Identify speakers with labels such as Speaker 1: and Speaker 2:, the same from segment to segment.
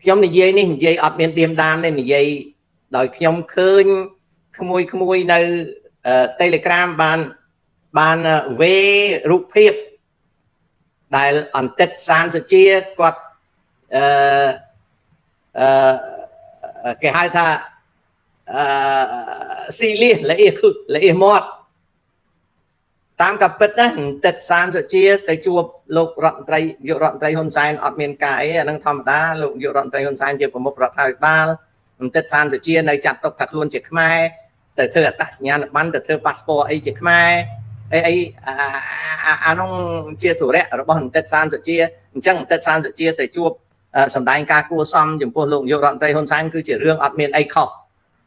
Speaker 1: ខ្ញុំនិយាយនេះនិយាយអត់មានទៀមតាមទេនិយាយដោយខ្ញុំឃើញក្មួយនៅ Telegram បានវេរូបភាពដែលអន្តិតសានសុជាគាត់គេហៅថាស៊ីលៀសละเอียดមាត់តាមកាពិតណាអន្តិតសានសុជាទៅជួបលោករដ្ឋមន្ត្រីនាយករដ្ឋមន្ត្រីហ៊ុនសែនអត់មានការអីអានឹងធម្មតាលោកនាយករដ្ឋមន្ត្រីហ៊ុនសែនជាប្រមុខរដ្ឋាភិបាលអន្តិតសានសុជានៅចាត់ទុកថាខ្លួនជាខ្មែរទៅធ្វើអត្តសញ្ញាណប័ណ្ណទៅធ្វើប៉ាសពតអីជាខ្មែរអីអានោះជាធុរៈរបស់អន្តិតសានសុជាអញ្ចឹងអន្តិតសានសុជាទៅជួបសម្ដែងការគួរសមចំពោះលោកនាយករដ្ឋមន្ត្រីហ៊ុនសែនគឺជារឿងអត់មានអីខុស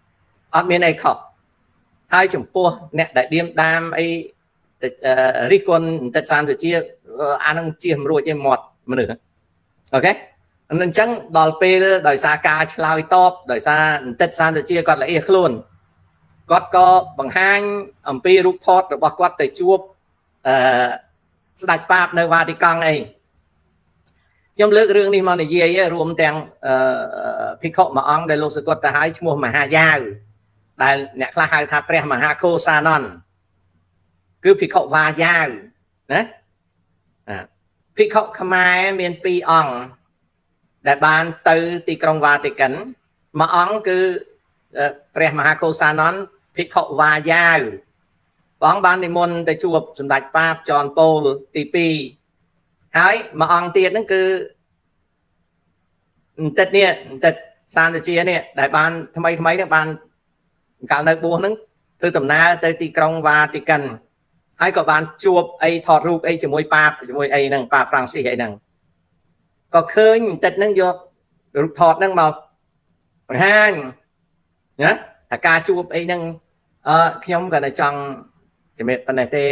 Speaker 1: ហើយចំពោះអ្នកដែលឌៀមដាមអីរិះគន់អន្តិតសានសុជាអានឹងជាមិនរួចទេមាត់មនុស្សអូខេអញ្ចឹងដល់ពេលដោយសារការឆ្លើយតបដោយសារអន្តិតសានសុជាគាត់ละเอียดខ្លួនគាត់ក៏បង្ហាញអំពីរូបថតរបស់គាត់ទៅជួបស្ដេចប៉ាបនៅវ៉ាទីកង់អីខ្ញុំលើករឿងនេះមកនិយាយរួមទាំងភិក្ខុមួយអង្គដែលលោកសកតទៅឲ្យឈ្មោះមហាយាវដែលអ្នកខ្លះហៅថាព្រះមហាខូសានន្ទគឺភិក្ខុវាយាវណាភិក្ខុខ្មែរមាន2អង្គដែលបានទៅទីក្រុងវ៉ាទីកិនមួយអង្គគឺព្រះមហាខូសានន្ទភិក្ខុវាយាវព្រះអង្គបាននិមន្តទៅជួបសម្ដេចប៉ាបចនពូលទី2ហើយមួយអង្គទៀតហ្នឹងគឺអន្តិតសានសុជានេះដែលបានថ្មីហ្នឹងបានកាលនៅបួសហ្នឹងធ្វើដំណើរទៅទីក្រុងវ៉ាទីកិនហើយក៏បានជួបអីថតរូបអីជាមួយប៉ាបជាមួយអីហ្នឹងប៉ាហ្វ្រាំងស៊ីសអីហ្នឹងក៏ឃើញអន្តិតហ្នឹងយករូបថតហ្នឹងមកបង្ហាញណាតែការជួបអីហ្នឹងខ្ញុំក៏តែចង់ជំរាបប៉ុណ្ណេះទេ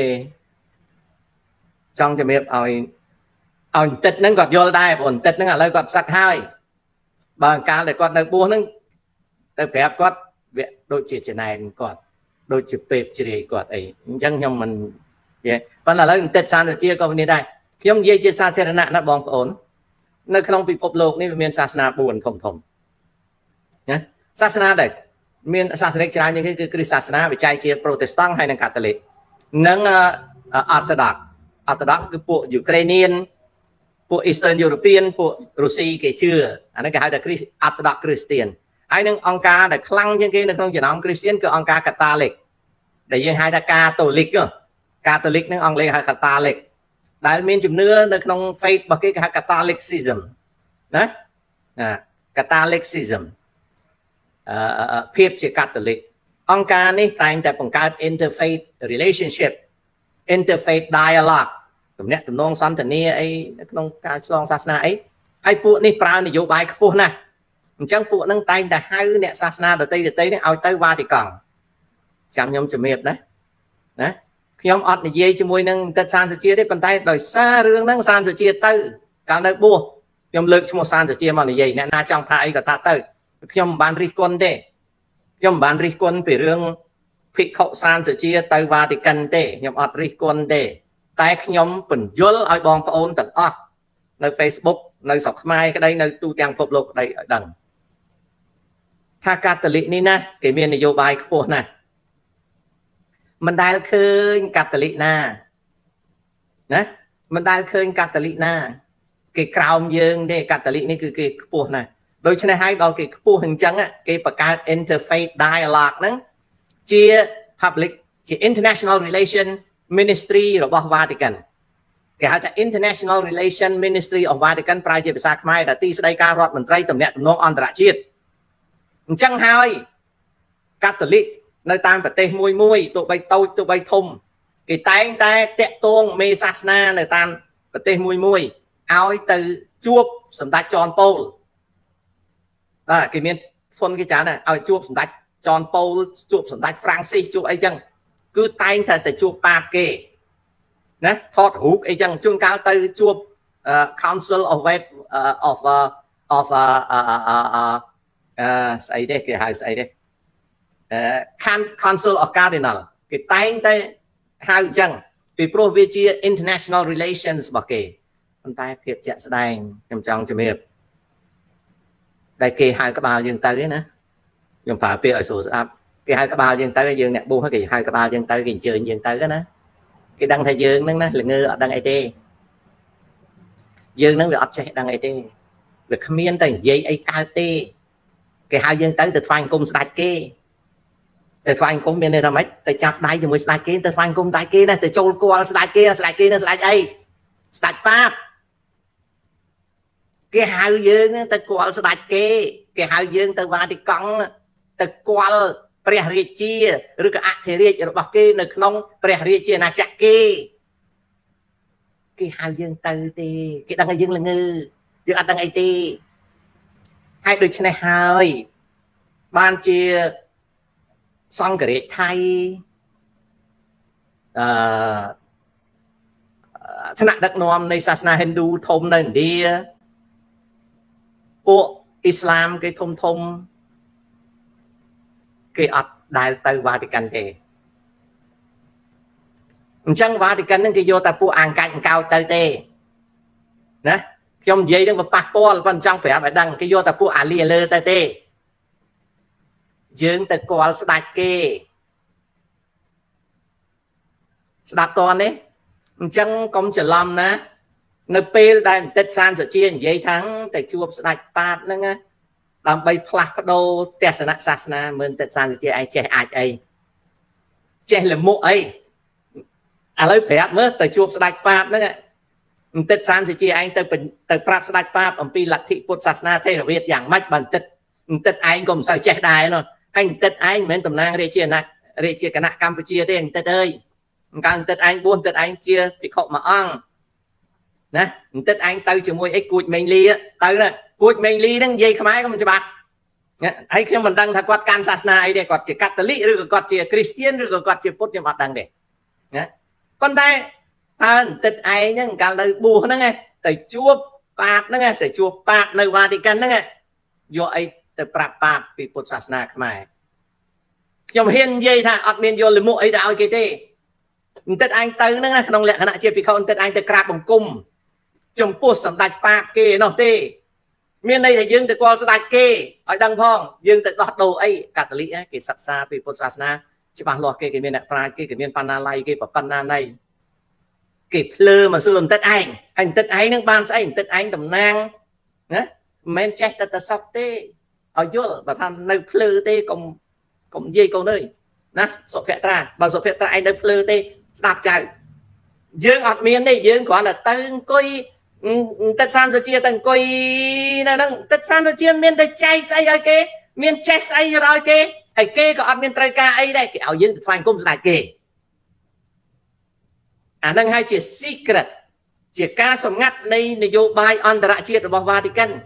Speaker 1: ចង់ជំរាបឲ្យអន្តិតហ្នឹងគាត់យល់ដែរព្រោះអន្តិតហ្នឹងឥឡូវគាត់សឹកហើយបើកាលតែគាត់នៅបួសហ្នឹងទៅប្រាប់គាត់វាដូចជាចំណែនគាត់ដូចជាពេបជ្រាយគាត់អីអញ្ចឹងខ្ញុំមិននិយាយប៉ុន្តែឥឡូវអន្តិតសានសុជាក៏មានដែរខ្ញុំនិយាយជាសាធារណៈណាបងប្អូននៅក្នុងពិភពលោកនេះវាមានសាសនា4ធំណាសាសនាដែលមានសាសនិកច្រើនជាងគេគឺគ្រិស្តសាសនាវិច័យជាប្រូតេស្តង់ហើយនិងកាតូលិកនិងអតដកគឺពួកយូក្រេនៀនពួក Eastern European ពួករុស្ស៊ីគេជឿអានេះគេហៅថាអតដកគ្រីស្ទៀនហើយនឹងអង្គការដែលខ្លាំងជាងគេនៅក្នុងចំណោមគ្រីស្ទៀនគឺអង្គការកាតាលិកដែលយើងហៅថាកាតូលិកនឹងអង់គ្លេសហៅកាតាលិកដែលមានជំនឿនៅក្នុង faith របស់គេគេហៅ Catholicism ណាCatholicism ភាពជាកាតូលិកអង្គការនេះតែងតែបង្កើត interfaith relationship interfaith dialogue ទំនាក់ទំនងសន្ទនាអីនៅក្នុងការឆ្លងសាសនាអីហើយពួកនេះប្រើនយោបាយខ្ពស់ណាស់អញ្ចឹងពួកនឹងតែងតែហៅអ្នកសាសនាដទៃនេះឲ្យទៅវ៉ាទីកង់ចាំខ្ញុំជំរាបណាខ្ញុំអត់និយាយជាមួយនឹងអន្តិតសានសុជាទេប៉ុន្តែដោយសាររឿងហ្នឹងសានសុជាទៅកាលនៅបួសខ្ញុំលើកឈ្មោះសានសុជាមកនិយាយអ្នកណាចង់ថាអីក៏ថាទៅខ្ញុំមិនបានរិះគន់ទេខ្ញុំមិនបានរិះគន់ពីរឿងភិក្ខុសានសុជាទៅវ៉ាទីកិនទេខ្ញុំអត់រិះគន់ទេតែខ្ញុំបញ្យល់ឲ្យបងប្អូនទាំងអស់នៅ Facebook នៅស្រុកខ្មែរក្តីនៅទូទាំងពិភពលោកក្តីឲ្យដឹងថាកាតូលិកនេះណាគេមាននយោបាយខ្ពស់ណាស់មិនដែលឃើញកាតូលិកណាមិនដែលឃើញកាតូលិកណាគេក្រោមយើងទេកាតូលិកនេះគឺគេខ្ពស់ណាស់ដូច្នេះហើយដល់គេខ្ពស់អញ្ចឹងគេបង្កើត interfaith dialogue ហ្នឹងជា public ជា international relation ministry របស់ Vatican គេហៅថា international relation ministry of Vatican ប្រើជាភាសាខ្មែរថាទីស្តីការរដ្ឋមន្ត្រីទំនាក់ទំនងអន្តរជាតិអញ្ចឹងហើយកាតូលិកនៅតាមប្រទេសមួយទោះបីតូចទោះបីធំគេតែងតែតាក់ទងមេសាសនានៅតាមប្រទេសមួយឲ្យទៅជួបសម្ដេចចនពូលគេមានសុនគេច្រើនណាស់ឲ្យជួបសម្ដេចចនពូលជួបសម្ដេចហ្វ្រាំងស៊ីសជួបអីចឹងគឺតែងតែទៅជួបប៉ាបគេណាថតរូបអីចឹងជួនកាលទៅជួប Council of ស្អីទេគេហៅស្អីទេCouncil of Cardinal គេតែងតែហៅអញ្ចឹងពីព្រោះវាជា international relations របស់គេប៉ុន្តែភាពជាក់ស្ដែងខ្ញុំចង់ជំរាប đại kia hai cái bao dương tới nữa dùng phải bia ở số áp cái hai cái bao dương tới dương nè buông cái hai cái bao dương tới cái chơi dương tới đó cái đăng thầy dương nó là ngư ở đăng IT dương nó bị ấp chạy đăng IT việc miên thành dây ấy cao tê cái hai dương tới từ thoáng cùng sạch kia từ thoáng cùng bên đây là mấy từ chặt đáy cho mới sạch kia từ thoáng cùng tại kia này từ châu qua sạch kia nó sạch ấy sạch pháp cái hai dương từ qua sạch kia cái hai dương từ vào thì cong từ qua bè riết chia rồi cái ác thế riết rồi bọc kia nơi không bè riết chia là chặt kia cái hai dương từ thì cái đăng dương là ngư dương ăn đăng IT hai đôi chân này hơi ban chia xong cái thay thân nặng đặc nomในศาสนา Hindu ธมนั่นดีพวกอิสลามcái thom cái ọt đại từ Vatican thế chẳng Vatican nên cái vô ta phu ăn cạnh cao tới thế nè trong giấy đang vào passport còn trong phải phải đăng cái vô ta phu ăn lìa lơ tới thế dương từ qua sạch kê sạch toàn đấy chẳng công trở lòng nè nơi pê đại tết san trở chiên giấy tháng tại chùa sạch bát nữa nghe làm bay plak đô tè sasana mơn tết san trở chiên ai trẻ ai ấy trẻ là mộ ấy à lấy phép mới tại chùa sạch bát nữa nghe tết san trở chiên anh tới prap sạch bát ông pi lạc thị Phật sasana thế là việc dạng mách bằng tết anh cũng sợ trẻ đài rồi anh tết anh mến tầm nang rê chia cái nạ Campuchia thế anh tết ơi càng tết anh buôn tết anh chia thì không mà ăn nè tết anh tới chỉ mua ít cuội mình ly tới nè cuội mình ly đang dây khai không cho bạc ấy khi mình đang thật quát can sasna ấy để quát chỉ Catholic rồi quát chỉ Christian rồi quát chỉ Phật nhưng mà đang để con đây tết anh nhưng càng đời bùa nó nghe tới chùa bạc nó nghe tới chùa bạc nơi Vatican nó nghe do ấy tới bạc bị Phật sasna khai trong hiên dây thà ọt miền vô là mua ấy đạo cái thế tết anh tới nó không lẽ khả chia vì không tết anh tới crab bằng cung trong post sầm đạch bạc kê nó tê miền đây là dương từ qua đạch kê ở đăng phong dương từ đọt đồ ấy cả lý ấy cái sạch xa vì Phật sasna chỉ bằng loạt cái miền đại prai cái miền Panalai cái Panna này cái lơ mà xưa tết anh tết anh nước ban sẽ tết anh tầm nang men chết tết sắp tê ở chỗ và tham nơi lơ tê cũng dây câu nơi nè sổ phép tra bằng sổ phép tra anh được lơ tê đạp chạy dương ọt miền đây dương còn là tân coi tết san rồi chia tân coi là đang tết san rồi chia miền đây chay say rồi kê miền chay say rồi kê hay kê có ọt miền tây ca ấy đây cái ảo dương thoại công lại kê đang hai chia secret chia ca sầm ngắt đây là vô bài on đã chia từ Vatican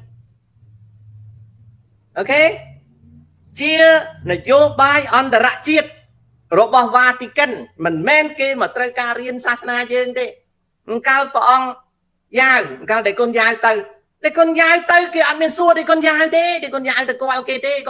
Speaker 1: ok chia là vô bài on đã chia rồi Vatican mình men kia mà trai ca riêng sasna dương thế cao bọn dài cao để con dài tới kia anh nên xua để con dài thế để con dài từ qua kia thế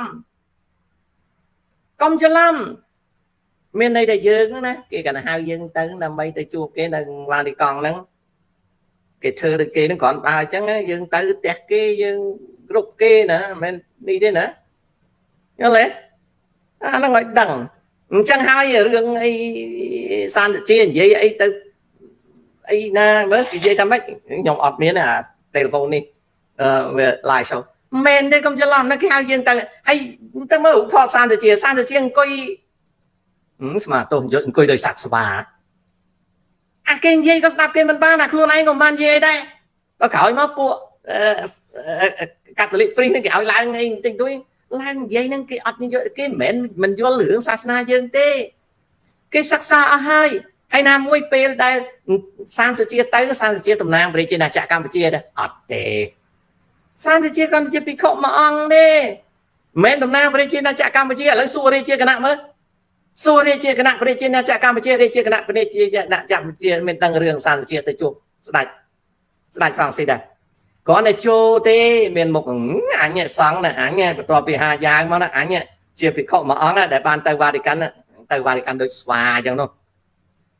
Speaker 1: công cho lắm miền này là dương nè kia cả là hai dương tới làm bay tới chùa cái là vào thì còn nữa cái thơ được kia nó còn ba chẳng dương tới tẹt kia dương rục kia nữa mình đi thế nữa nhớ lấy nó gọi đằng chẳng hai ở rừng ấy san chia vậy ấy từ ấy na với cái dây tham bách nhộng ọt miếng à telephone đi về lại sau men đây không cho làm nó cái hai dương ta hay ta mới thọ san chia coi mà tôi coi đời sạch spa à cái dây có snap cái mình ba là khuôn anh còn ban dây đây có khỏi mà bộ Catholic print cái áo lại ngay tình tôi lang dây năng cái ọt như cái mền mình vô lưỡng sasna dương tê cái sắc xa hai hay nam môi pe đây sang chia tới sang chia tầm nang về trên là chợ Campuchia đây ọt tê sang chia con chia bị khổ mà ăn đi mền tầm nang về trên là chợ Campuchia lấy xua đi chia cái nặng mới xua đi chia cái nặng về trên là chợ Campuchia đi chia cái nặng về chia nặng chợ Campuchia mình tăng rừng sang chia tới chụp đại phòng xây đây có này chô tê miền một ảnh nhẹ sáng này ảnh nhẹ tòa bị hà dài mà nó ảnh nhẹ chia bị khổ mà óng để ban tay Vatican đối xóa chẳng đâu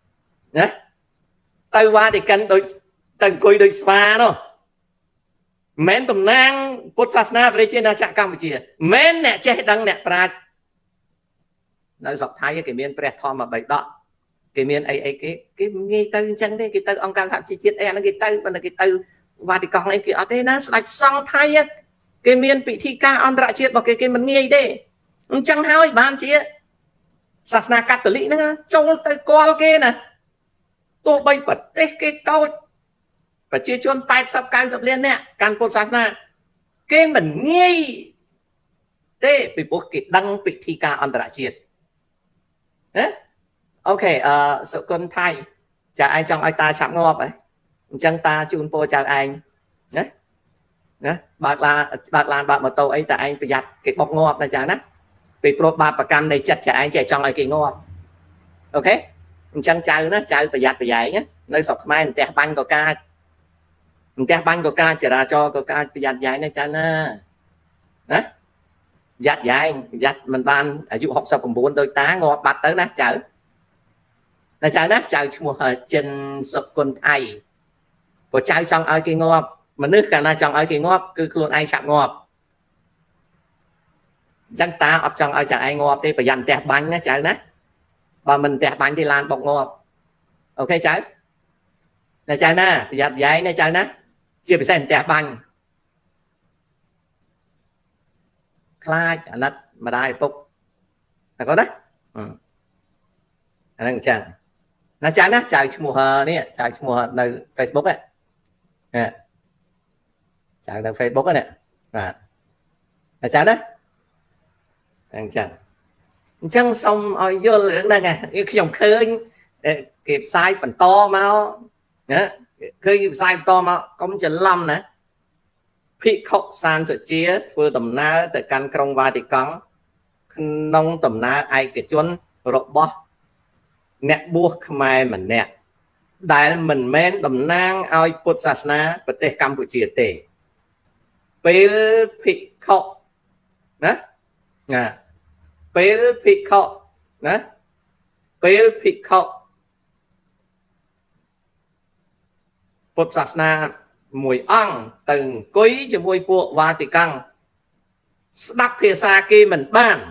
Speaker 1: nhé tay Vatican đối tầng coi đối xóa đâu men tầm nang Phật sát na về trên na chạm Campuchia men nè che đăng nè pra nói dọc thái cái miền pre thom mà bày đó cái miền ấy cái nghe từ chân đấy cái từ ông can thạm chi chiết nó cái từ và là cái từ và thì còn ấy cái ở đây nó sạch xong thái cái miền bị thi ca on đại chiết vào cái mình nghe đấy chẳng hỏi ban chia sát na Catholic nữa châu tới coi cái nè tôi bay bật cái câu và chia chôn bài sắp cái sắp lên nè can Phật sát na cái mình nghe thế bị buộc cái đăng bị thi ca on đại chiết ok sự con thay chào anh trong ai ta chạm ngọt ấy chân ta chun po chào anh đấy bạc là bạc một tàu ấy tại anh phải giặt cái bọc ngọt này chả nè vì pro ba bạc cam này chặt chả anh chạy trong ai cái ngọt ok chân chào nó chào phải giặt phải dạy nhé nơi sọc mai tè banh của ca chỉ ra cho ca phải giặt dạy này chả nè giặt dạy giặt mình ban ở dụ học sập cùng bốn đôi tá ngọt bạc tới nè chào là chào nát chào mùa trên sập con ai của chào trong ai kia ngọt mà nước cả na trong ai kia ngọt cứ luôn ai chạm ngọt chẳng ta ở trong ai chả ai ngọt thì phải dành tẹt bánh nhé chào nát và mình tẹt bánh thì làm bọc ngọt ok chào là chào nè giặt giấy nè chào nát chưa phải xem tẹt bánh khai nát mà đai phục là có đấy anh đang chẳng nó chán á chào mùa nè chào mùa nơi Facebook ấy chào nơi Facebook ấy nè là chán đó anh chẳng xong rồi vô lượng đây nè cái dòng khơi kịp sai phần to máu khơi kịp sai to máu công trình lâm nè phi khóc san sự chia vừa tầm na từ căn trong vai thì có nông tầm na ai cái chuôn rộp bó nè buộc mai mình nè đại mình men đầm nang ao Phật sát naประเทศ Campuchia tệ pel phi khóc nè pel phi khóc nè pel phi khóc Phật sát na mùi ong từng cúi cho mùi buộc và thì căng đắp phía xa kia mình ban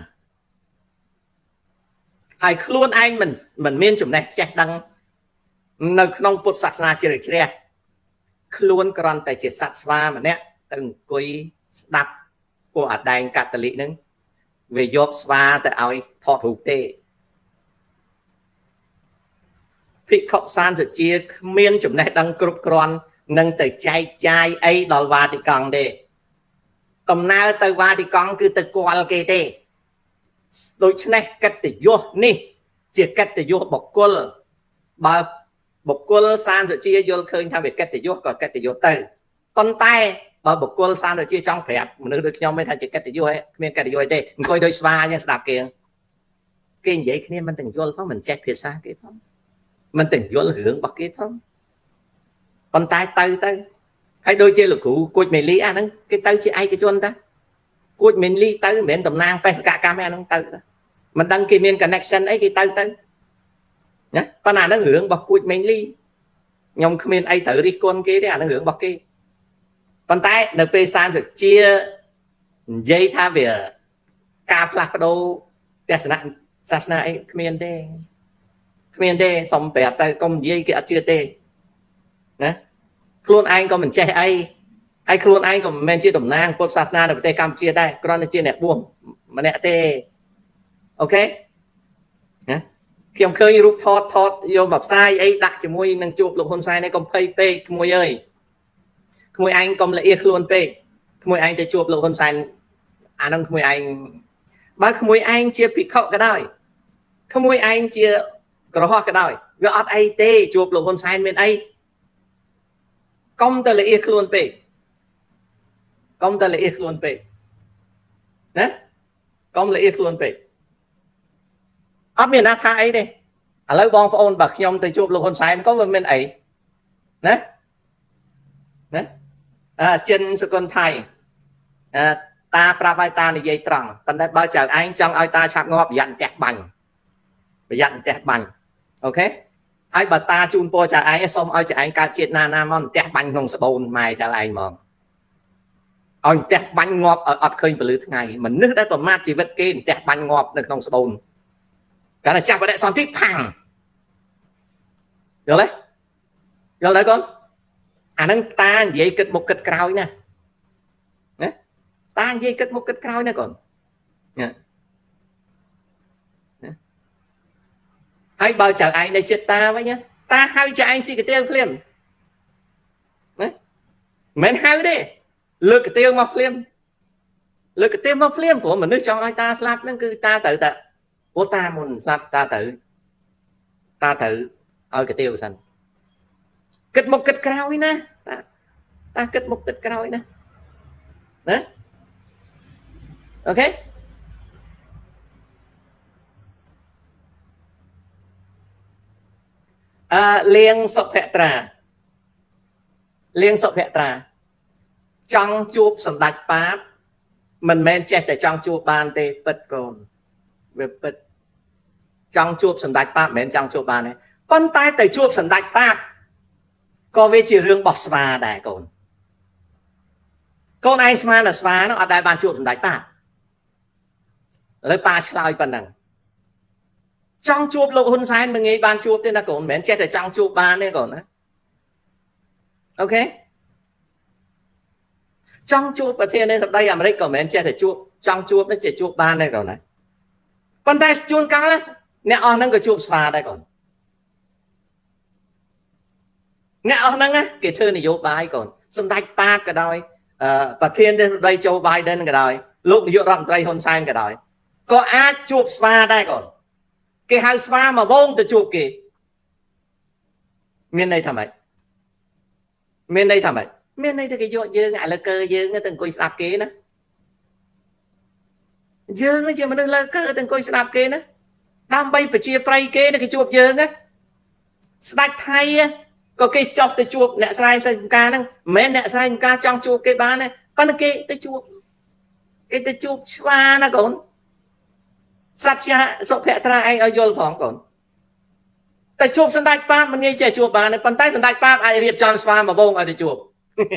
Speaker 1: hay luôn anh mình miên chùm này chắc đăng nơi nông Phật sát na chưa được chưa luôn còn tại chỉ sát va mà nè từng cúi đắp của ở đây Catholic nâng về dọc va tại ai thọ thủ tệ phi khóc san rồi chia miên chùm này đăng cục còn nâng từ chai ấy đòi va thì còn để tầm nào từ va thì còn cứ từ qua cái tê đôi chân này cách để vô nè chỉ cách để vô bọc côn bà bọc côn san rồi chia vô khơi theo việc cách để vô còn cách để vô từ con tay bà bọc côn san rồi chia trong phép mình được nhau mới thành chỉ cách để vô ấy miền cách để vô ấy tê coi đôi spa nha đạp kìa cái vậy khi mình từng vô có mình check phía xa cái không mình từng vô hướng bọc cái không con tay tới hay đôi chơi là cụ cột mình lý ăn cái tay chỉ ai cái chuôn ta cột mình lý tới miền tầm nang phải cả camera nó tới mình đăng ký miền connection ấy cái tới nhá con nào nó hưởng bọc cột mình lý nhông miền ai thử đi con kia đấy nó hưởng bọc kia con tay np san rồi chia dây tha về cà phạc đâu sát na ấy miền đây xong bẹp tay công dây kia chưa tê nè luôn anh có mình che ai luôn anh còn men chia tầm nang Phật sát na được tê Campuchia đây con chia nẹp buông mà nẹp tê ok nhé khi ông khơi rút thọt vô bập sai ấy đặt cho môi năng chụp lục hôn sai này còn pay pay môi ơi môi anh còn lại luôn pay môi anh để chụp lục hôn sai đang môi anh bác môi anh chia bị khóc cái đó môi anh chia có hoa cái đó gỡ ai tê chụp lục hôn sai bên ấy công ta lại luôn pe nè công lại luôn pe ấp miền Á Thái đi lấy bong phôn bạc nhom từ chụp lục hôn sai có bên ấy nè trên sự con thầy ta pravai ta này dây tròn tận đây bao giờ anh trong ai ta chạm ngọt dặn tẹt bành ok ai bà ta chun po trả ai xong ai trả anh ca chết na nam on tẹt bành không sợ bồn mày trả lại mong ឲ្យផ្ទះបាញ់ងាប់ឲ្យអត់ឃើញពលឺថ្ងៃមនុស្សដែលប្រមាថជីវិតគេផ្ទះបាញ់ងាប់នៅក្នុងស្បូនកាលណាចាប់បដិសន្ធិផាំងយល់ទេយល់ទេកូនអាហ្នឹងតានិយាយគិតមុខគិតក្រោយណាតានិយាយគិតមុខគិតក្រោយណាកូនហើយបើចៅឯងនៅចិត្តតាវិញតាហៅចៅឯងស៊ីកាទៀវភ្លាមណាមិនហៅទេលើកកាទៀវមកភ្លាមលើកកាទៀវមកភ្លាមព្រោះមនុស្សចង់ឲ្យតាស្លាប់ហ្នឹងគឺតាត្រូវតែព្រោះតាមុនស្លាប់តាត្រូវឲ្យកាទៀវសិនគិតមុខគិតក្រោយណាតាគិតមុខគិតក្រោយណាអូខេលៀងសុភត្រាចង់ជួបសម្ដេចប៉ាបមិនមែនចេះតែចង់ជួបបានទេពិតកូនវាពិតចង់ជួបសម្ដេចប៉ាបមិនមែនចង់ជួបបានទេប៉ុន្តែទៅជួបសម្ដេចប៉ាបក៏វាជារឿងរបស់ស្វាដែរកូនឯងស្មានតែស្វានោះអត់ដែលបានជួបសម្ដេចប៉ាបឥឡូវប៉ាឆ្លើយប៉ុណ្ណឹងចង់ជួបលោកហ៊ុនសែនមិនងាយបានជួបទេណាកូនមិនមែនចេះតែចង់ជួបបានទេកូនណាអូខេចង់ជួបប្រធានាធិបតីអាមេរិកក៏មិនមែនចេះតែជួបចង់ជួបនេះចេះជួបបានទេកូនណាប៉ុន្តែជួនកាលអ្នកអស់ហ្នឹងក៏ជួបស្វាដែរកូនអ្នកអស់ហ្នឹងគេធ្វើនយោបាយកូនសម្ដេចប៉ាបក៏ដោយប្រធានាធិបតីโจ Biden ក៏ដោយលោកនាយករដ្ឋមន្ត្រីហ៊ុនសែនក៏ដោយក៏អាចជួបស្វាដែរកូនគេហៅស្វាមកវងទៅជួបគេមានន័យថាម៉េចមានន័យថាគេយកយើងឥឡូវកើយើងទៅអង្គុយស្ដាប់គេណាយើងជាមនុស្សលើកើទៅអង្គុយស្ដាប់គេណាដើម្បីប្រជាប្រិយគេគេជួបយើងណាស្ដេចថៃក៏គេចោះទៅជួបអ្នកស្រែចម្ការហ្នឹងមិនមែនអ្នកស្រែចម្ការចង់ជួបគេបានទេប៉ុន្តែគេទៅជួបស្វាណាកូនសត្យាសុភត្រាឯងឲ្យយល់ផងកូនតែជួបសម្ដេចប៉ាបមិនងាយចេះជួបបានទេប៉ុន្តែសម្ដេចប៉ាបអាចរៀបចំស្វាមកវងឲ្យទៅជួប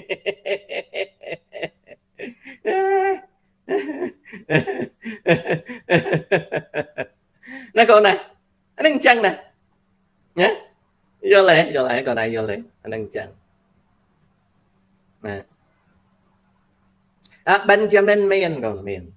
Speaker 1: ណាកូនណាអានឹងអញ្ចឹងណាយល់ទេកូនឯងយល់ទេអានឹងអញ្ចឹងណាBenjaminមានកូនមាន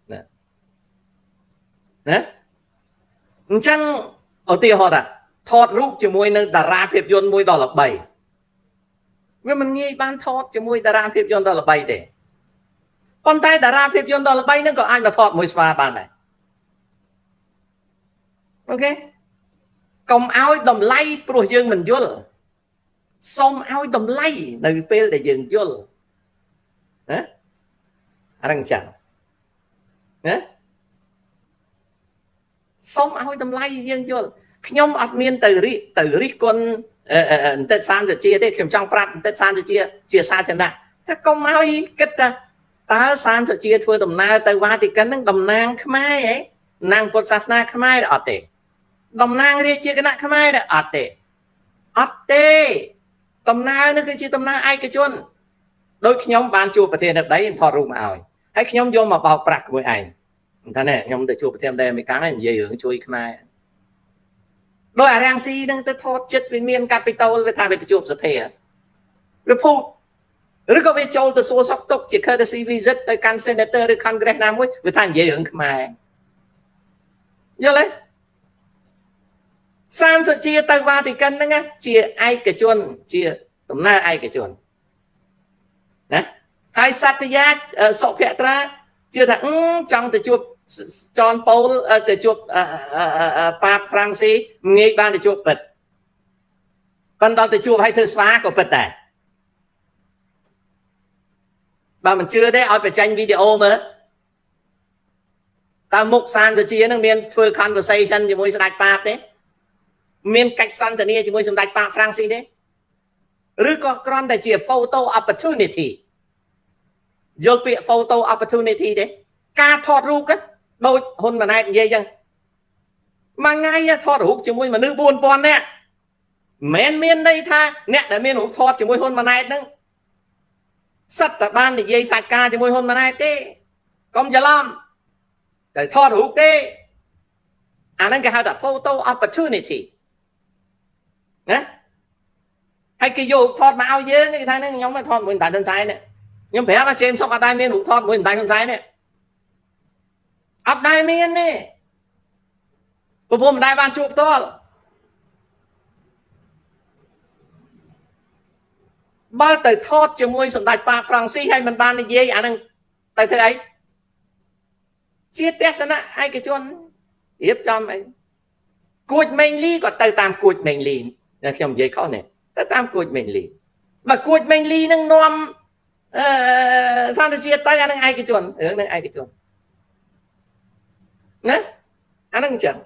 Speaker 1: ណាអញ្ចឹងឧទាហរណ៍ថាថតរូបជាមួយនឹងតារាភាពយន្តមួយដ៏ល្បីវាមិនងាយបានថតជាមួយតារាភាពយន្តដ៏ល្បីទេប៉ុន្តែតារាភាពយន្តដ៏ល្បីហ្នឹងក៏អាចមកថតមួយស្វាបានដែរអូខេកុំឲ្យតម្លៃព្រោះយើងមិនយល់សូមឲ្យតម្លៃនៅពេលដែលយើងយល់ណាអរចឹងណាសូមឲ្យតម្លៃយើងយល់ខ្ញុំអត់មានទៅរិះគន់បន្តិចសានសុជាទេខ្ញុំចង់ប្រាប់បន្តិចសានសុជាសាធារណៈថាកុំឲ្យគិតថាតើសានសុជាធ្វើដំណើរទៅវ៉ាទីកិនហ្នឹងតំណាងខ្មែរហ៎តំណាងពុទ្ធសាសនាខ្មែរអត់ទេតំណាងរាជាគណៈខ្មែរអត់ទេដំណើរនេះគឺជាដំណើរឯកជនដូចខ្ញុំបានជួបប្រធានាធិបតីថតរូបមកឲ្យហើយខ្ញុំយកមកបោកប្រាស់ជាមួយឯងថានេះខ្ញុំទៅជួបប្រធានាធិបតីអាមេរិកហើយនិយាយរឿងជួយខ្មែរដោយអារាំងស៊ីនឹងទៅថតចិត្តវាមានកាពីតូលវាថាវាទៅជួបសភាវាភូតឬក៏វាចូលទៅសួរសុខទុក្ខជា courtesy visit ទៅកាន់ senator ឬ congress ណាមួយវាថានិយាយរឿងខ្មែរយល់ទេសានសុជាទៅវ៉ាទីកិនហ្នឹងជាឯកជនជាដំណើរឯកជនណាហើយសត្យាសុភត្រាជឿថាចង់ទៅជួបចនប៉ូលទៅជួបប៉ាបហ្វ្រាំងស៊ីងាយបានទៅជួបពិតប៉ុន្តែទៅជួបឲ្យធ្វើស្វាក៏ពិតដែរបើមិនជឿទេឲ្យបញ្ចេញវីដេអូមើលតើមុខសានសុជានឹងមានធ្វើ conversation ជាមួយស្ដេចប៉ាបទេមានកិច្ចសន្ទនាជាមួយសម្ដេចប៉ាបហ្វ្រាំងស៊ីទេឬក៏គ្រាន់តែជា photo opportunity យល់ពាក្យ photo opportunity ទេការថតរូបដូចហ៊ុនម៉ាណែតនិយាយចឹងមួយថ្ងៃថតរូបជាមួយមនុស្ស 4000 នាក់មិនមានន័យថាអ្នកដែលមានរូបថតជាមួយហ៊ុនម៉ាណែតហ្នឹង sắt tại ban thì dây sạch ca cho môi hôn mà này tê công trả lắm để thọt hút tê anh cái hai là photo opportunity nè hay cái vô thọt mà ao dơ cái thằng này nhóm mà thọt mùi tại thân trái này nhóm bé mà trên sóc ở đây miên hút thọt mùi tại thân trái này ấp đây miên nè bộ bộ đại ban chụp to ba tới thọt cho môi sầm đại pa Francis hay mình ban gì anh tại thế ấy chia test sana ai cái chôn tiếp cho mày cột mình ly còn tới tam cột mình ly là không dễ khó này tới tam cột mình ly mà cột mình ly nâng nom sao nó chia tay anh ai cái chôn nâng ai cái chôn nè anh nâng chẳng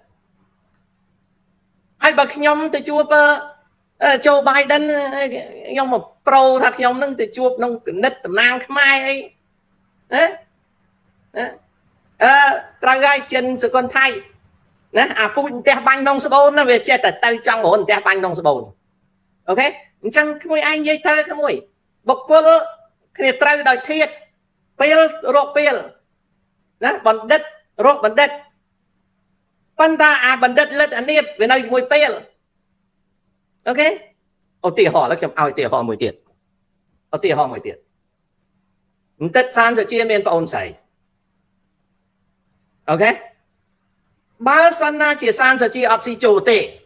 Speaker 1: hay bậc nhóm từ chùa Joe Biden nhóm một pro thật nhóm nâng từ chùa nông nít tầm nam mai ấy tra gai chân sự con thay nè pun tè banh nông sờ bồn nó về che tại tay trong ổn tè banh nông sờ bồn ok chẳng cái anh dây thơ cái mùi bọc cô cái tra đòi thiệt pil rộp pil nè bằng đất rộp bằng đất pan ta bằng đất lết anh điệp về nơi mùi pil ok ô tỉ họ là chấm ao tỉ họ mùi tiền ô tỉ họ mùi tiền tất san rồi chia miền ôn sảy ok ba san na chỉ san rồi chia ấp si chủ tệ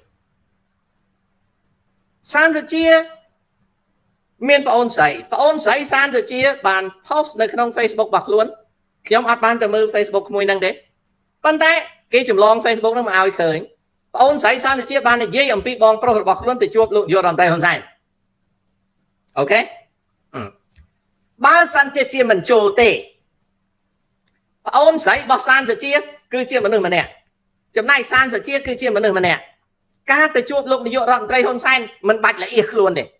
Speaker 1: san rồi chia miền ôn sảy san rồi chia bàn post nơi trong Facebook bạc luôn khi ông áp ban từ mưa Facebook mùi năng đấy pan tay cái chùm long Facebook nó mà ao khởi ôn sảy san rồi chia bàn này dây ông pi bong pro bạc luôn từ chuột luôn vô làm tay hồn sai ok ba san chia mình chủ tệ ôn sảy bọc san rồi chia cứ chia một nửa mà nè chấm này san rồi chia cứ chia một nửa mà nè cá từ chuột lúc này vô làm tay hồn sai mình bạch là yết luôn này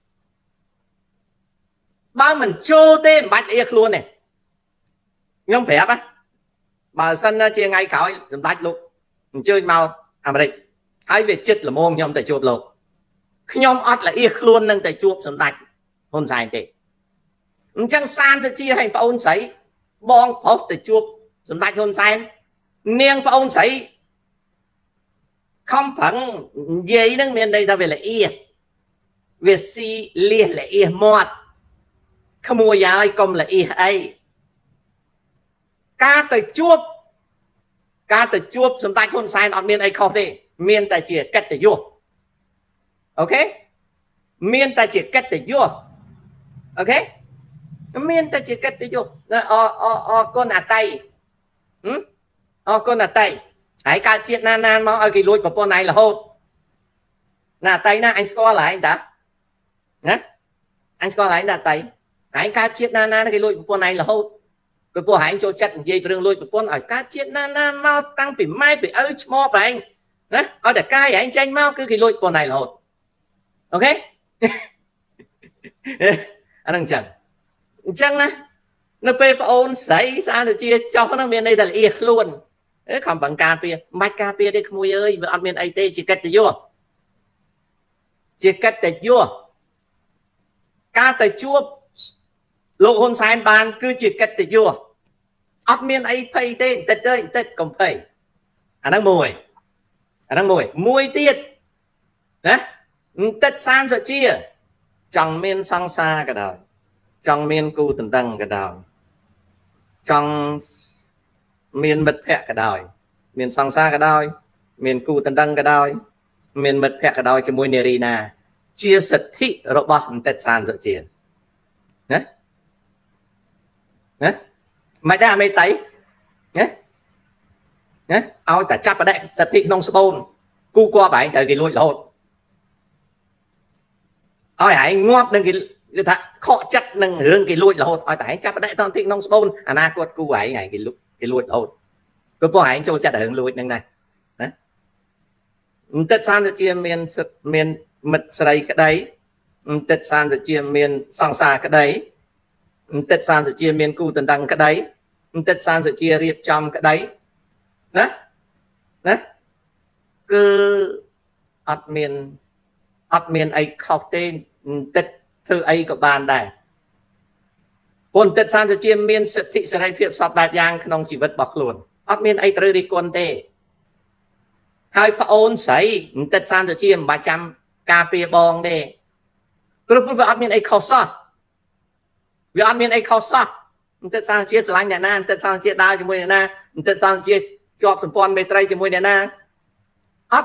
Speaker 1: ba mình chô tê bạch là yết luôn này nhóm phép á bà sân chia ngay khảo chấm bạch lúc mình chơi màu Americ ai về chết là môn nhóm tại chuột lục nhóm ót là yết luôn nâng tại chuột chấm bạch hồn sai tệ chẳng san rồi chia hành ôn sảy bong post tại chuột chấm bạch hồn sai niên ôn sảy không phẳng dây nâng miền đây ta về là y về si lia là y mọt không mua giá ai công là y ấy ca tới chuột sầm tay thôn sai ở miền ấy không thể miền tại chỉ cách để vô ok miền tại chỉ cách để vô ok miền tại chỉ cách để vô con à tay con à tay hãy ca chiết nan mà cái lùi của con này là hốt là tay na anh score lại anh ta nhá anh score lại anh ta tay hãy ca chiết nan cái lùi của con này là hốt cái bộ hãy cho chất dây đường lùi của con ở ca chiết nan mau tăng bị mai bị ơi mò phải anh nhá ở để ca anh tranh mau cứ cái lùi của này là hốt ok anh đang chẳng nè nó pe ôn sấy sao được chia cho nó miền đây là yết luôn không bằng cà phê mạch cà phê đây không ơi mà ăn miền IT chỉ cách để vô chỉ cách để vô ca tại chua lộ hôn sai bàn cứ chỉ cách để vô ăn miền IT tên tết ơi tết còn phải anh đang mùi tiết đấy tết san rồi chia trong miền sang xa cả đời trong miền cu tần tầng cả đời trong miền mật phẹ cả đời miền sang xa cả đời miền cu tần tầng cả đời miền mật phẹ cả đời cho mùi nề na chia sật thị robot tết san rồi chia đấy đấy mày đã mày thấy nhé nhé ao cả chắp ở đây sật thị nông sbon cu qua bảy tại cái lụi lột ôi hãy ngóp lên cái thằng khó chất nâng hướng cái lụi lột ôi tại chắp ở đây toàn thị nông sbon na quật cu bảy ngày cái lụi lột cứ có hãy cho chặt hướng lụi nâng này đấy tết san rồi chia miền mật sấy cái đấy tết san rồi chia miền sang xa cái đấy tết san rồi chia miền cu tần đăng cái đấy tết san rồi chia riệp trong cái đấy đấy cứ admin ấy khóc tên tết thư ấy của bạn đây Pôn tết san cho chiêm miên sự thị sẽ hay phiệp sọp bạp giang không chỉ vật bọc luôn. Ất miên ấy trừ đi con tê. Hai bà ôn sấy tết san cho chiêm bà chăm cà phê bong đê. Cứ lúc ất miên ấy khâu sọt. Vì ất miên ấy khâu sọt. Tết san chia sẵn nè na, tết san chia đau cho mùi nè na, tết san chia chọp sẵn pon bê trây cho mùi nè na. Ất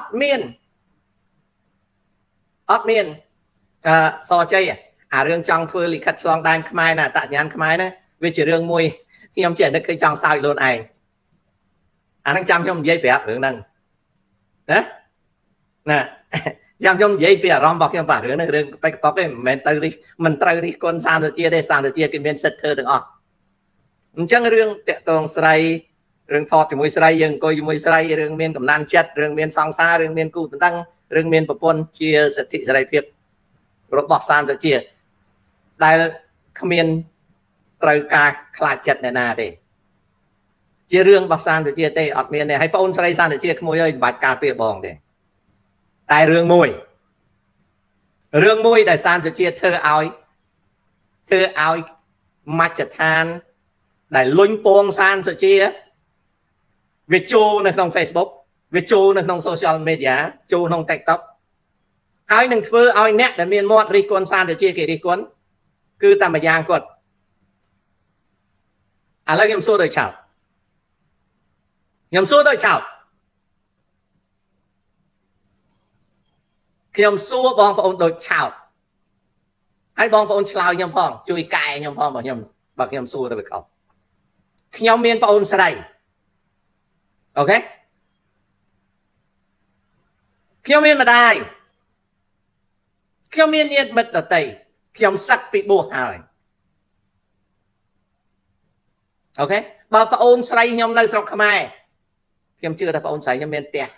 Speaker 1: miên so chơi à rương trong thưa lì khất xong đàn khmai nè tạ nhán khmai nè vì chỉ rương mùi khi ông chuyển được cái trong sao luôn ai đang chăm trong dây vẹt rương nâng đó nè chăm trong dây vẹt rong bọc trong vả rương nâng rương tay có cái mình từ đi con sang rồi chia đây sang rồi chia cái miền sật thơ từng chẳng rương tệ tông sray rương thọt thì mùi sray dừng coi mùi sray rương miền cầm nan chất rương miền song xa rương miền cụ tăng rương miền bậc quân chia sật thị sray phiệt rồi bọc san rồi chia đại không miền trời ca khai chật này nè để chia rương bọc san rồi chia tê ọt miền này hay phone sray san rồi chia mùi ơi bạch cà phê bong để đại rương mùi đại san rồi chia thơ áo mặt chật than đại luyện bong san rồi chia việc chuในក្នុង Facebook việc chuในក្នុង social media chuក្នុង TikTok ហើយនឹងធ្វើឲ្យអ្នកដែលមានមាត់រិះគន់សារទៅជាគេរិះគន់គឺតែម្យ៉ាងគាត់ឥឡូវខ្ញុំសួរដោយឆោតខ្ញុំសួរបងប្អូនដោយឆោតហើយបងប្អូនឆ្លើយខ្ញុំផងជួយកែខ្ញុំផងបើខ្ញុំសួរទៅវាខុសខ្ញុំមានប្អូនស្រីអូខេខ្ញុំមានម្ដាយខ្ញុំមានញាតិមិត្តដទៃខ្ញុំសឹកពីបួសហើយអូខេបើប្អូនស្រីខ្ញុំនៅស្រុកខ្មែរខ្ញុំជឿថាប្អូនស្រីខ្ញុំមានផ្ទះ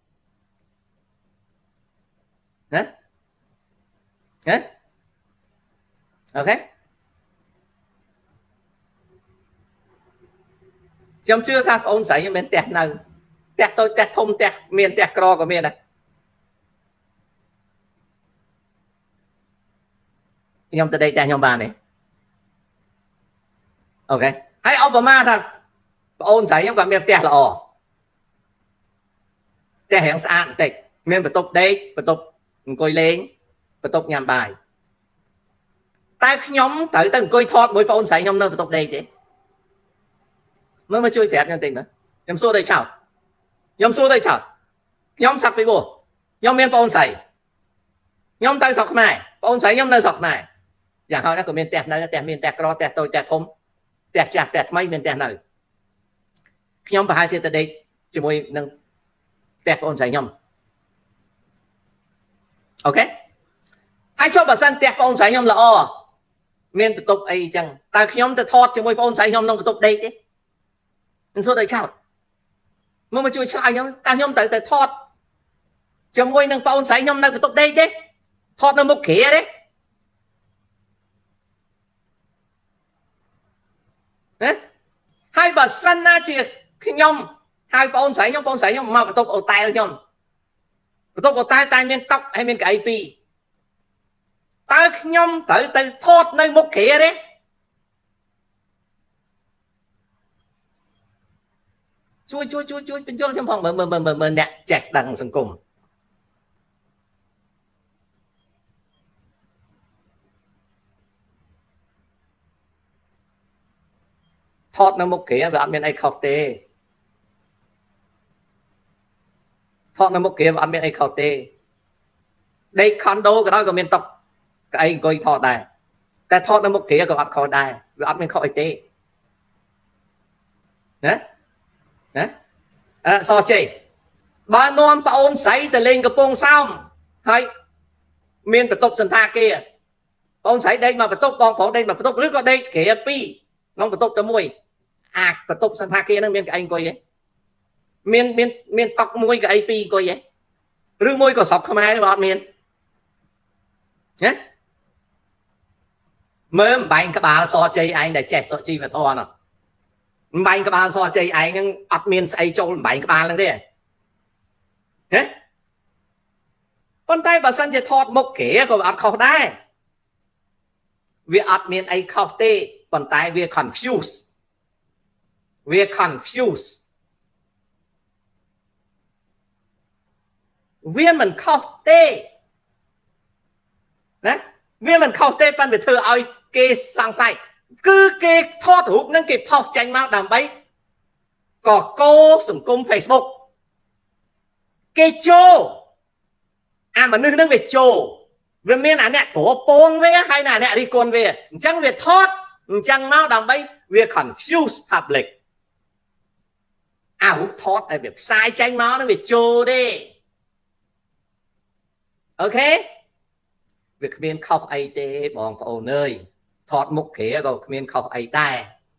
Speaker 1: ណាអូខេខ្ញុំជឿថាប្អូនស្រីខ្ញុំមានផ្ទះនៅផ្ទះតូចផ្ទះធំផ្ទះមានផ្ទះក្រក៏មានដែរខ្ញុំទៅដេកផ្ទះខ្ញុំបានទេអូខេហើយឧបមាថាប្អូនស្រីខ្ញុំគាត់មានផ្ទះល្អផ្ទះរាងស្អាតបន្តិចមានបន្ទប់ដេកបន្ទប់អង្គុយលេងបន្ទប់ញ៉ាំបាយតែខ្ញុំត្រូវទៅអង្គុយថតមួយប្អូនស្រីខ្ញុំនៅបន្ទប់ដេកទេមើលជួយប្រាប់ខ្ញុំតិចមើលខ្ញុំសួរទៅឆោតខ្ញុំសឹកពីបួសខ្ញុំមានប្អូនស្រីខ្ញុំទៅស្រុកខ្មែរប្អូនស្រីខ្ញុំនៅស្រុកខ្មែរយ៉ាងហោចណាស់ក៏មានផ្ទះនៅផ្ទះមានផ្ទះក្រផ្ទះតូចផ្ទះធំផ្ទះចាស់ផ្ទះថ្មីមានផ្ទះនៅខ្ញុំប្រហែលជាទៅដេកជាមួយនឹងផ្ទះប្អូនស្រីខ្ញុំអូខេហើយចុះបើសិនផ្ទះប្អូនស្រីខ្ញុំល្អមានបន្ទប់អីចឹងតើខ្ញុំទៅថតជាមួយប្អូនស្រីខ្ញុំក្នុងបន្ទប់ដេកទេខ្ញុំសួរទៅឆោតមកជួយឆ្លើយខ្ញុំតើខ្ញុំត្រូវទៅថតជាមួយនឹងប្អូនស្រីខ្ញុំនៅបន្ទប់ដេកទេថតនៅមុខគ្រាទេហើយបើសិនណាជាខ្ញុំហើយបងប្អូនស្រីខ្ញុំមកបន្ទប់អូតែលខ្ញុំបន្ទប់អូតែលតែមានតុហើយមានកៅអីពីរតើខ្ញុំត្រូវទៅថតនៅមុខគ្រាទេជួយបញ្យល់ខ្ញុំផងមើលអ្នកចេះដឹងសង្គមថតនៅមុខគ្រាវាអត់មានអីខុសទេដេកខុនដូក៏ដោយក៏មានតុកៅអីអង្គុយថតដែរតែថតនៅមុខគ្រាក៏អត់ខុសដែរវាអត់មានខុសអីទេណាសជ័យបើនាំប្អូនស្រីទៅលេងកំពង់សោមហើយមានបន្ទប់សន្តាគារប្អូនស្រីដេកមកបន្ទប់បងប្អូនដេកមកបន្ទប់ឬក៏ដេកគ្រាពីរក្នុងបន្ទប់តែមួយបន្ទប់សន្តាគារហ្នឹងមានកៅអីអង្គុយទេមានតុមួយកៅអីពីរអង្គុយទេឬមួយក៏ស្រុកខ្មែរទេបើអត់មានណាមើលម្បែងក្បាលសជ័យឯងដែលចេះសុជីវធម៌នោះម្បែងក្បាលសជ័យឯងហ្នឹងអត់មានស្អីចូលម្បែងក្បាលហ្នឹងទេហ៎ប៉ុន្តែបើសិនជាថតមុខគ្រាក៏អត់ខុសដែរវាអត់មានអីខុសទេប៉ុន្តែវា confuse វា confuse វាមិនខុសទេណាវាមិនខុសទេប៉ុន្តែវាធ្វើឲ្យគេសង្ស័យគឺគេថតរូបនឹងគេផុសចេញមកដើម្បីកកោសង្គម Facebook គេចូលអាមនុស្សនឹងវាចូលវាមានអាអ្នកក្រពងវាហើយណាអ្នករិះគន់វាអញ្ចឹងវាថតអញ្ចឹងមកដើម្បីវា confuse public អារូបថតឲ្យវាផ្សាយចេញមកនឹងវាចូលទេអូខេវាគ្មានខុសអីទេបងប្អូនអើយថតមុខក្រែក៏គ្មានខុសអីដែរ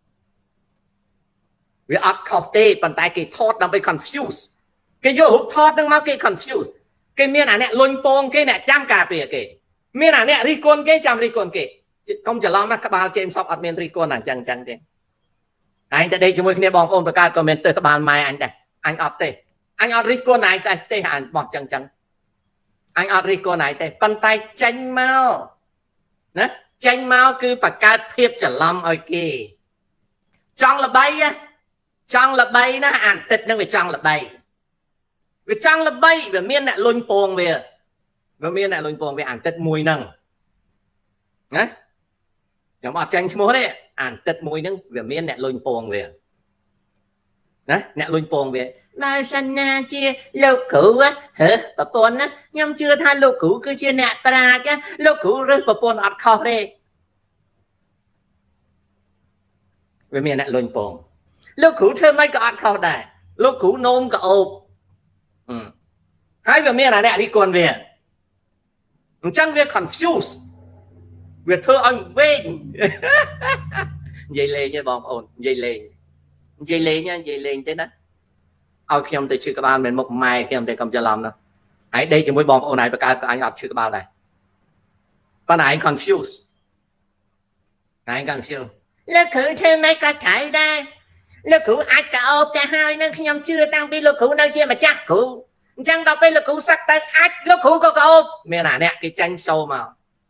Speaker 1: វាអត់ខុសទេប៉ុន្តែគេថតដើម្បី confuse គេយករូបថតនឹងមកគេ confuse គេមានអាអ្នកលុញពងគេអ្នកចាំការពារគេមានអាអ្នករិះគន់គេចាំរិះគន់គេកុំច្រឡំណាក្បាលជេមសុកអត់មានរិះគន់អញ្ចឹងទេអញតែដេកជាមួយគ្នាបងប្អូនបង្កើតខមមិនទៅក្បាលម៉ែអញដែរអញអត់ទេអញអត់រិះគន់ឯងទេអញបោះចឹងអញអត់រិះគន់ឯងទេប៉ុន្តែចេញមកណាចេញមកគឺបង្កើតភាពច្រឡំឲ្យគេចង់ល្បីណាអានទឹកនឹងវាចង់ល្បីវាចង់ល្បីវាមានអ្នកលុញពងវាមានអ្នកលុញពងវាអានទឹកមួយហ្នឹងណាខ្ញុំអត់ចាញ់ឈ្មោះទេអានទឹកមួយហ្នឹងវាមានអ្នកលុញពងវាណាអ្នកលុញពងវាបើសិនណាជាលោកគ្រូហ៎ប្រពន្ធណាខ្ញុំជឿថាលោកគ្រូគឺជាអ្នកប្រាជ្ញលោកគ្រូរើសប្រពន្ធអត់ខុសទេវាមានអ្នកលុញពងលោកគ្រូធ្វើម៉េចក៏អត់ខុសដែរលោកគ្រូនោមក៏អូបហើយវាមានអាអ្នករិះគន់វាអញ្ចឹងវា confuse វាធ្វើឲ្យវែងនិយាយលេងទេបងប្អូននិយាយលេងទេណាឲ្យខ្ញុំទៅឈឺក្បាលមិនមុខម៉ែខ្ញុំទេកុំច្រឡំណាហើយដេកជាមួយបងប្អូនឯងបកើតក៏អញអត់ឈឺក្បាលដែរប៉ុន្តែឯង confuse លោកគ្រូធ្វើម៉េចក៏ត្រូវដែរលោកគ្រូអាចក៏អូបទៅហើយនឹងខ្ញុំជឿតាំងពីលោកគ្រូនៅជាម្ចាស់គ្រូអញ្ចឹងដល់ពេលលោកគ្រូសឹកទៅអាចលោកគ្រូក៏អូបមានអាអ្នកគេចាញ់សូមក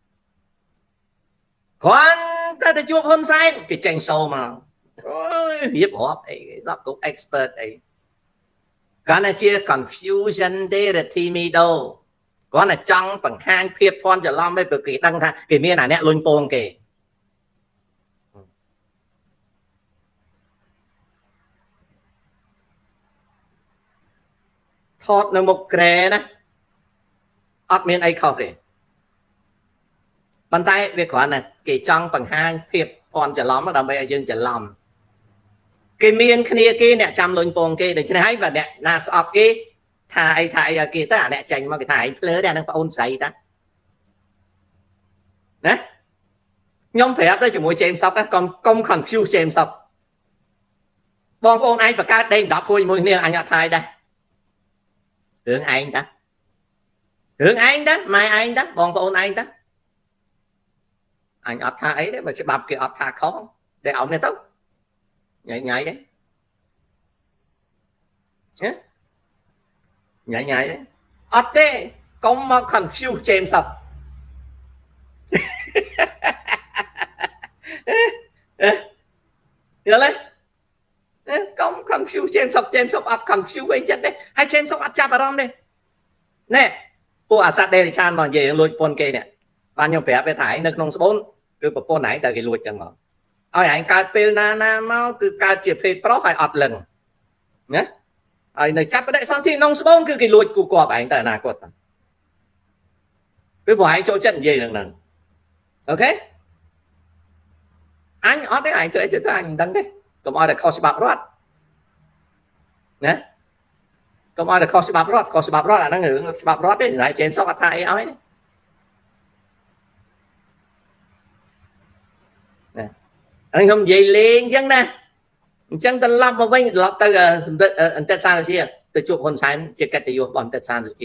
Speaker 1: គ្រាន់តែជួបហ៊ុនសែនគេចេញសូមកអូយរៀបរាប់អីដល់គ្រប់ expert អីគាត់តែជា confusion ទេរធីមីដូគាត់តែចង់បង្ហាញភាពភ័ន្តច្រឡំឯងព្រោះគេដឹងថាគេមានអាអ្នកលុញពងគេថតនៅមុខក្រែណាអត់មានអីខុសទេប៉ុន្តែវាគ្រាន់តែគេចង់បង្ហាញភាពភ័ន្តច្រឡំដើម្បីឲ្យយើងច្រឡំគេមានគ្នាគេអ្នកចាំលុញពងគេដូច្នេះហើយបើអ្នកណាស្អប់គេថាអីឲ្យគេទៅអាអ្នកចាញ់មកគេថាឯងភ្លើទេអានឹងប្អូនស្រីតាណាខ្ញុំប្រាប់ទៅជាមួយជេមសុកកុំ confuse ជេមសុកបងប្អូនឯងបង្កើតដេញ10គួយជាមួយគ្នាអញអត់ថាដែររឿងឯងតាម៉ែឯងតាបងប្អូនឯងតាអញអត់ថាអីទេបើច្បាប់គេអត់ថាខុសតែអោននេះទៅញ៉ៃទេញ៉ៃអត់ទេកុំមក confuse ជេមសុកយល់ទេកុំ confuse ជេមសុកអត់ confuse អីចិត្តទេហើយជេមសុកអត់ចាប់អារម្មណ៍ទេណែពួកអាសាដេរិឆានមកនិយាយលួចពន្ធគេនេះបានខ្ញុំប្រាប់វាថាឯងនៅក្នុងស្បូនគឺប្រពន្ធឯងតែគេលួចចឹងមកឲ្យឯងកើតពេលណាមកគឺកើតជាភេទប្រុសហើយអត់លឹងណាហើយនៅចាប់បដិសន្ធិក្នុងស្បូនគឺគេលួចគូគប់ឯងទៅអនាគតគឺព្រោះឯងចូលចិត្តនិយាយហ្នឹងអូខេអញអត់ទេឯងជួយទៅអញមិនដឹងទេកុំឲ្យតែខុសច្បាប់រដ្ឋណាកុំឲ្យតែខុសច្បាប់រដ្ឋអាហ្នឹងរឿងច្បាប់រដ្ឋទេណៃជេមសុកអត់ថាអីឲ្យណាអញខ្ញុំនិយាយលេងអញ្ចឹងណាអញ្ចឹងត្រឡប់មកវិញត្រឡប់ទៅសម្រិទ្ធអន្តរសាជាទៅជួបហ៊ុនសែនជាកិត្តិយសរបស់អន្តរសាជា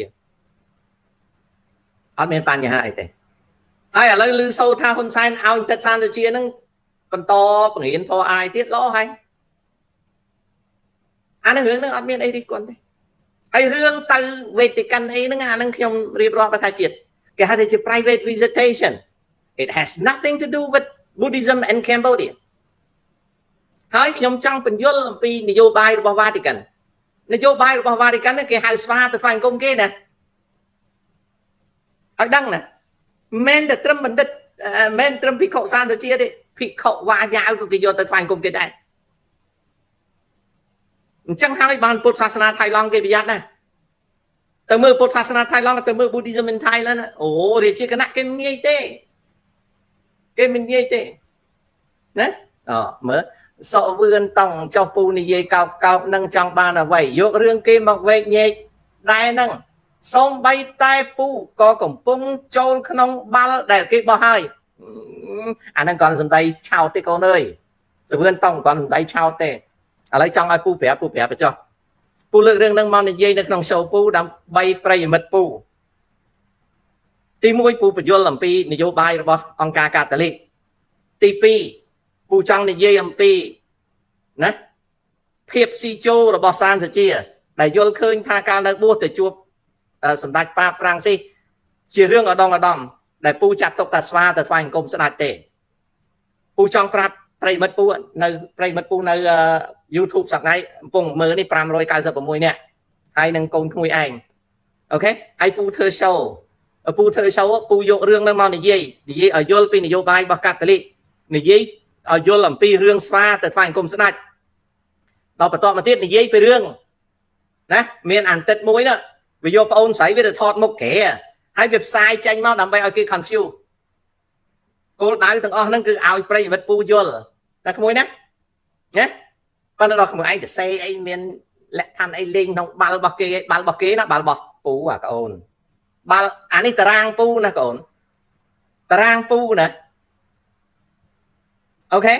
Speaker 1: អត់មានបញ្ហាអីទេហើយឥឡូវឮសូរថាហ៊ុនសែនឲ្យអន្តរសាជាហ្នឹងបន្តបង្រៀនធរអាយទៀតល្អហើយអានឹងរឿងហ្នឹងអត់មានអីរិះគន់ទេហើយរឿងទៅវេទិកាអីហ្នឹងអាហ្នឹងខ្ញុំរៀបរាប់ថាជាតិគេហៅថាជា private visitation it has nothing to do with Buddhism in Cambodia ហើយខ្ញុំចង់បញ្យល់អំពីនយោបាយរបស់ Vatican នយោបាយរបស់ Vatican គេហៅស្វាទៅថ្វាយអង្គមគេណាឲ្យដឹងណាមិនតែត្រឹមបណ្ឌិតមិនត្រឹមភិក្ខុសានទៅជាទេភិក្ខុវាយ៉ាវក៏គេយកទៅថ្វាយអង្គមគេដែរអញ្ចឹងហើយបានពុទ្ធសាសនាថៃឡង់គេប្រយ័ត្នណាទៅមើលពុទ្ធសាសនាថៃឡង់ទៅមើល Buddhism in Thailand អូរាជាគណៈគេមិនងាយទេគេមិនងាយទេណាមើលសក់វឿនតង់ចុះពូនិយាយកោកកោកនឹងចង់បានអ្វីយករឿងគេមកវែកញែកដែរហ្នឹងសូម្បីតែពូក៏កំពុងចូលក្នុងបាល់ដែលគេបោះហើយអាហ្នឹងគាត់សំដីឆោតទេកូនអើយសវឿនតង់គាត់សំដីឆោតទេឥឡូវចង់ឲ្យពូប្រាប់ទៅចុះពូលើករឿងហ្នឹងមកនិយាយនៅក្នុង show ពូដើម្បីប្រិយមិត្តពូទី1ពូបញ្យល់អំពីនយោបាយរបស់អង្គការកាតូលិកទី2ពូចង់និយាយអំពីណាភាពស៊ីជោរបស់សានសុជាដែលយល់ឃើញថាការនៅបួសទៅជួបសម្ដេចប៉ាហ្វ្រាំងស៊ីសជារឿងឧត្តមដែលពូចាត់ទុកថាស្វាទៅថ្វាយអង្គមស្ដេចទេពូចង់ប្រាប់ប្រិយមិត្តពូនៅ YouTube សប្តាហ៍កំពុងមើលនេះ596នាក់ហើយនឹងកូនក្មួយឯងអូខេហើយពូធ្វើ show ពូយករឿងហ្នឹងមកនិយាយឲ្យយល់ពីនយោបាយរបស់កាតូលិកនិយាយឲ្យយល់អំពីរឿងស្វាទៅថ្វាយអង្គមស្ដេចដល់បន្តមកទៀតនិយាយពីរឿងណាមានអន្តិតមួយណាវាយកប្អូនស្រីវាទៅថតមុខក្រែហើយវាផ្សាយចេញមកដើម្បីឲ្យគេ confuse គោលដៅទាំងអស់ហ្នឹងគឺឲ្យប្រិយមិត្តពូយល់តែក្មួយណាប៉ុន្តែដល់ក្មួយឯងទៅសេអីមានលក្ខខណ្ឌអីលេងក្នុងបាល់របស់គេបាល់របស់គេណាបាល់របស់ពូអាកូនបាល់អានេះតារាងពូណាកូនតារាងពូណាអូខេ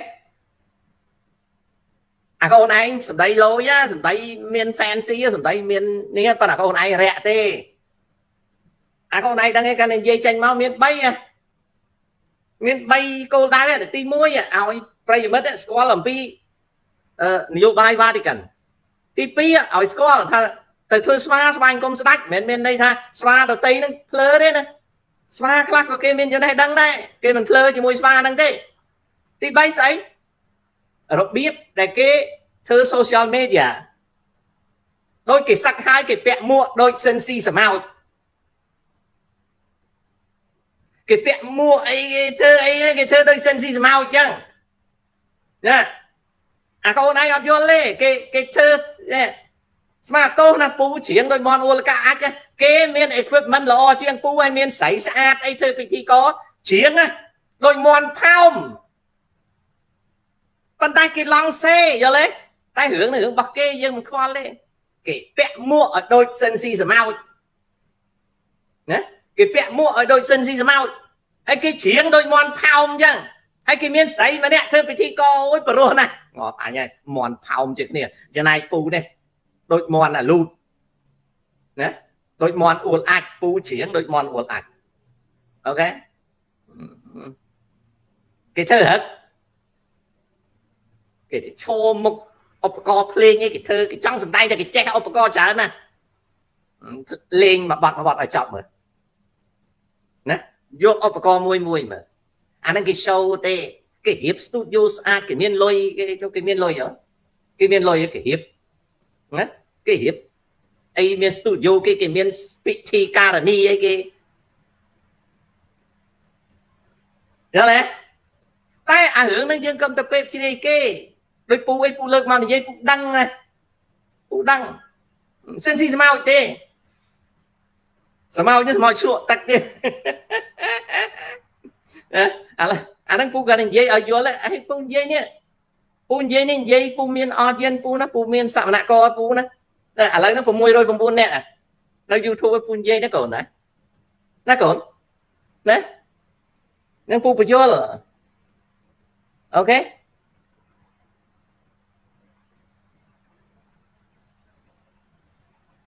Speaker 1: អាកូនឯងសំដីលយសំដីមាន fancy សំដីមាននេះប៉ុន្តែកូនឯងរាក់ទេអាកូនឯងដឹងឯងកាន់តែនិយាយចេញមកមាន3គោលដៅទី1ឲ្យប្រិយមិត្តស្គាល់អំពីនយោបាយ Vatican ទី2ឲ្យស្គាល់ថាទៅធ្វើស្វាអង្គមស្ដេចមិនមែនមានន័យថាស្វាដតីនឹងភ្លើទេណាស្វាខ្លះក៏គេមានចំណេះដឹងដែរគេមិនភ្លើជាមួយស្វាហ្នឹងទេទី3ស្អីរបៀបដែលគេធ្វើ social media ដូចគេសឹកហើយគេពាក់មួកដូចសិនស៊ីសមោចគេពាក់មួកអីគេធ្វើដូចសិនស៊ីសមោចអញ្ចឹងណាអាកូនឯងអត់យល់ទេគេធ្វើស្មាតោណាពូច្រៀងដោយមន់អួលកាអាចគេមាន equipment ល្អជាងពូហើយមានស្រីស្អាតអីធ្វើពិធីករច្រៀងណាដោយមន់ផោមប៉ុន្តែគេឡង់សេយល់ទេតែរឿងរបស់គេយើងមិនខ្វល់ទេគេពាក់មួកឲ្យដូចសិនស៊ីសមោចណាគេពាក់មួកឲ្យដូចសិនស៊ីសមោចហើយគេច្រៀងដោយមន់ផោមអញ្ចឹងហើយគេមានស្រីម្នាក់ធ្វើពិធីករអូយប្រុសណាស់ងាប់អញហើយមន់ផោមជាគ្នាចំណែកពូនេះដូចមន់អាលូតណាដូចមន់អួលអាចពូច្រៀងដូចមន់អួលអាចអូខេគេធ្វើហឹកគេឈោមុខឧបករណ៍ភ្លេងអីគេធ្វើគេចង់សម្ដែងតែគេចេះឧបករណ៍ច្រើនណាលេងមួយបទឲ្យចប់មើលណាយកឧបករណ៍មួយមើលអាហ្នឹងគេ show ទេគេរៀប studio ស្អាតគេមានលុយគេមានលុយគេរៀបណាគេរៀបអីមាន studio គេមានពិធីការនីអីគេយល់ទេតែអារឿងហ្នឹងយើងកុំទៅពេបជ្រាយគេដូចពូអីពូលើកមកនិយាយពូដឹងណាពូដឹងសិនស៊ីស្មោចទេស្មោចនេះស្មោចជ្រក់ទឹកទេឥឡូវអាហ្នឹងពូគាត់និយាយឲ្យយល់អីពូនិយាយនេះពូមានអត់យិនពូណាពូមានសវនករពូណាតែឥឡូវហ្នឹង609នាក់នៅ YouTube ពូនិយាយណាកូនណាកូនណានឹងពូបញ្យល់អូខេ